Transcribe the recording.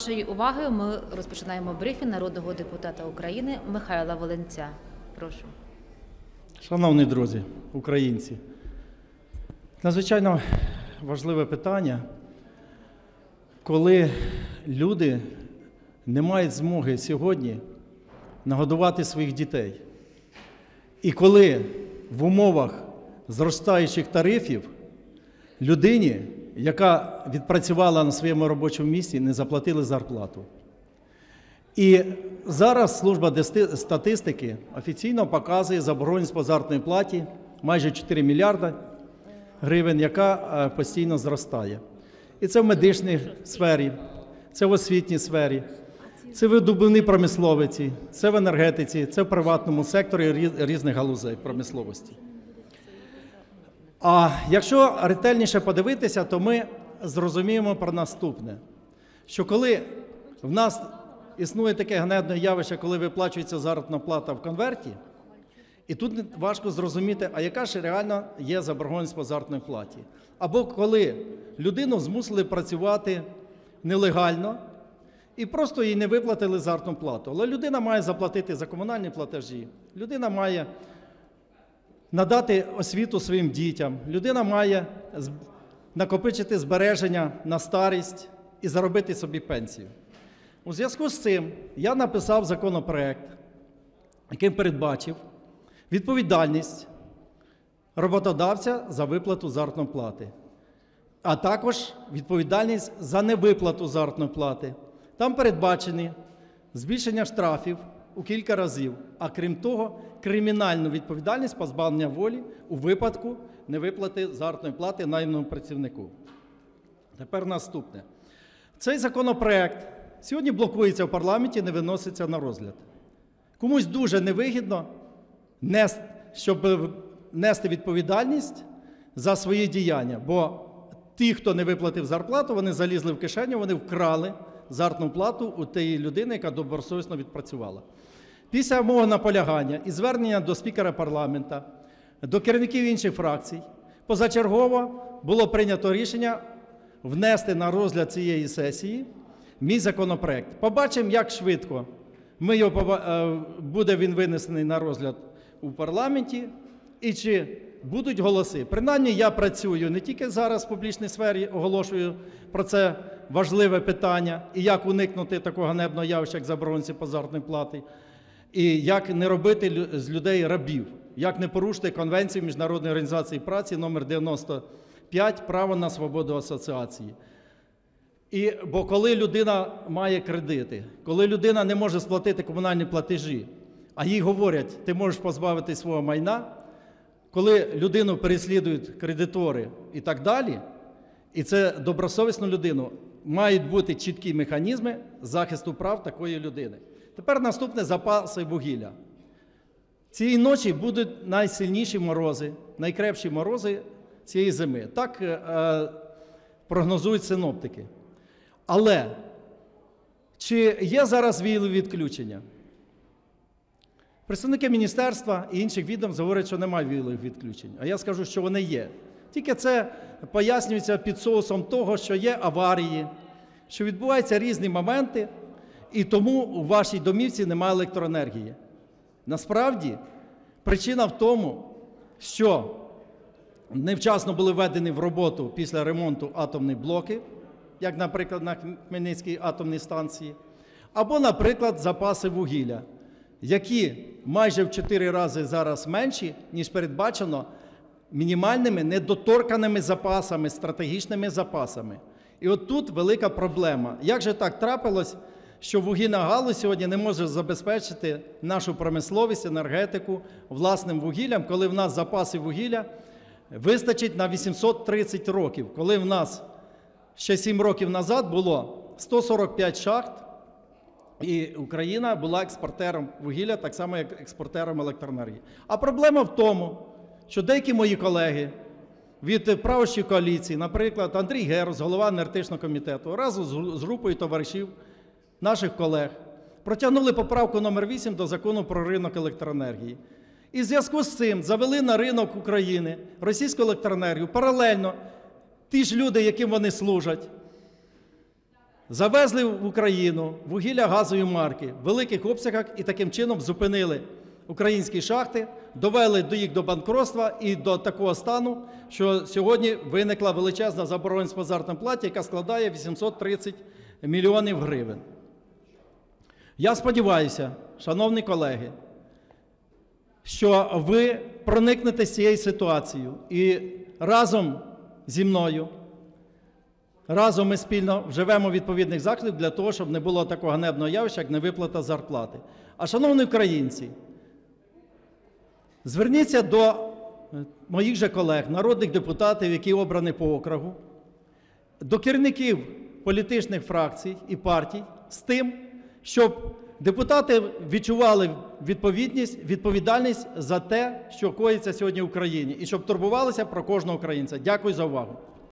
Вашої уваги ми розпочинаємо брифінг народного депутата України Михайла Волинця. Прошу. Шановні друзі, українці, надзвичайно важливе питання, коли люди не мають змоги сьогодні нагодувати своїх дітей. І коли в умовах зростаючих тарифів людині, яка відпрацювала на своєму робочому місці, не заплатили зарплату. І зараз служба статистики офіційно показує заборгованість по заробітній платі майже 4 мільярди гривень, яка постійно зростає. І це в медичній сфері, це в освітній сфері, це в видобувній промисловості, це в енергетиці, це в приватному секторі різних галузей промисловості. А якщо ретельніше подивитися, то ми зрозуміємо про наступне, що коли в нас існує таке ганебне явище, коли виплачується заробітна плата в конверті, і тут важко зрозуміти, а яка ж реально є заборгованість по заробітній платі. Або коли людину змусили працювати нелегально і просто їй не виплатили заробітну плату. Але людина має заплатити за комунальні платежі, людина має надати освіту своїм дітям, людина має накопичити збереження на старість і заробити собі пенсію. У зв'язку з цим я написав законопроект, яким передбачив відповідальність роботодавця за виплату заробітної плати, а також відповідальність за невиплату заробітної плати. Там передбачені збільшення штрафів у кілька разів, а крім того, кримінальну відповідальність позбавлення волі у випадку невиплати заробітної плати найманому працівнику. Тепер наступне. Цей законопроект сьогодні блокується в парламенті, не виноситься на розгляд. Комусь дуже невигідно, щоб нести відповідальність за свої діяння, бо ті, хто не виплатив зарплату, вони залізли в кишеню, вони вкрали заробітну плату у тієї людини, яка добросовісно відпрацювала. Після мого наполягання і звернення до спікера парламенту, до керівників інших фракцій, позачергово було прийнято рішення внести на розгляд цієї сесії мій законопроект. Побачимо, як швидко буде він винесений на розгляд у парламенті і чи будуть голоси. Принаймні я працюю не тільки зараз в публічній сфері, оголошую про це важливе питання і як уникнути такого ганебного явища, як заборгованості по заробітній платі, і як не робити з людей рабів, як не порушити Конвенцію Міжнародної організації праці номер 95 «Право на свободу асоціації». Бо коли людина має кредити, коли людина не може сплатити комунальні платежі, а їй говорять, ти можеш позбавити свого майна, коли людину переслідують кредитори і так далі, і це добросовісну людину, мають бути чіткі механізми захисту прав такої людини. Тепер наступне – запаси вугілля. Цієї ночі будуть найсильніші морози, найкрепші морози цієї зими. Так прогнозують синоптики. Але чи є зараз віялові відключення? Представники міністерства і інших відомств говорять, що немає віялових відключень. А я скажу, що вони є. Тільки це пояснюється під соусом того, що є аварії, що відбуваються різні моменти, і тому у вашій домівці немає електроенергії. Насправді, причина в тому, що невчасно були введені в роботу після ремонту атомні блоки, як, наприклад, на Хмельницькій атомній станції, або, наприклад, запаси вугілля, які майже в 4 рази зараз менші, ніж передбачено мінімальними недоторканими запасами, стратегічними запасами. І от тут велика проблема. Як же так трапилось, що вугільна галузь сьогодні не може забезпечити нашу промисловість, енергетику власним вугіллям, коли в нас запаси вугілля вистачить на 830 років, коли в нас ще 7 років назад було 145 шахт, і Україна була експортером вугілля, так само, як експортером електроенергії. А проблема в тому, що деякі мої колеги від правлячої коаліції, наприклад, Андрій Герус, голова енергетичного комітету, разом з групою товаришів, наших колег, протягнули поправку номер 8 до Закону про ринок електроенергії. І в зв'язку з цим завели на ринок України російську електроенергію. Паралельно ті ж люди, яким вони служать, завезли в Україну вугілля газової марки в великих обсягах і таким чином зупинили українські шахти, довели їх до банкротства і до такого стану, що сьогодні виникла величезна заборгованість по заробітній платі, яка складає 830 мільйонів гривень. Я сподіваюся, шановні колеги, що ви проникнете з цією ситуацією і разом зі мною, разом ми спільно вживемо відповідних заходів для того, щоб не було такого ганебного явища, як невиплата зарплати. А, шановні українці, зверніться до моїх же колег, народних депутатів, які обрані по округу, до керівників політичних фракцій і партій з тим, щоб депутати відчували відповідальність за те, що коїться сьогодні в Україні, і щоб турбувалися про кожного українця. Дякую за увагу.